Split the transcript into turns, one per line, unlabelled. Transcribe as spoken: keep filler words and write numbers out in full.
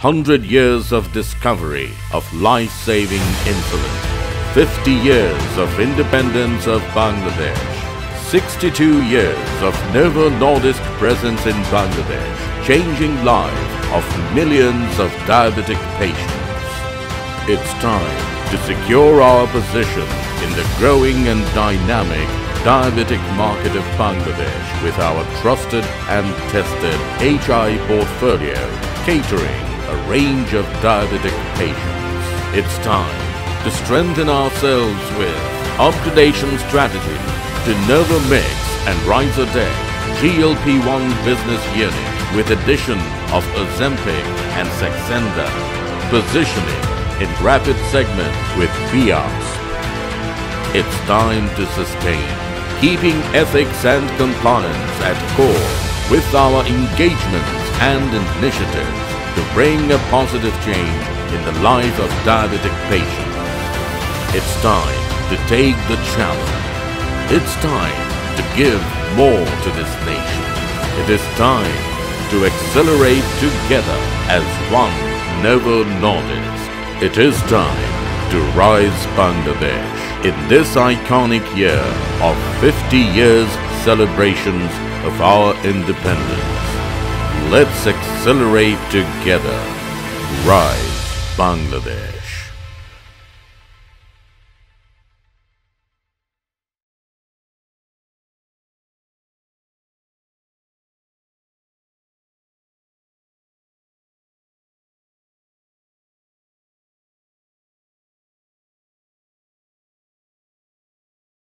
hundred years of discovery of life-saving insulin, fifty years of independence of Bangladesh, sixty-two years of Novo Nordisk presence in Bangladesh, changing life of millions of diabetic patients. It's time to secure our position in the growing and dynamic diabetic market of Bangladesh with our trusted and tested H I portfolio catering a range of diabetic patients. It's time to strengthen ourselves with upgradation strategy to Novomix and Rysodec G L P one business unit with addition of Ozempic and Saxenda, positioning in rapid segment with Bios. It's time to sustain, keeping ethics and compliance at core with our engagements and initiatives to bring a positive change in the life of diabetic patients. It's time to take the challenge. It's time to give more to this nation. It is time to accelerate together as one Novo Nordisk. It is time to rise Bangladesh in this iconic year of fifty years celebrations of our independence. Let's accelerate together. Rise Bangladesh.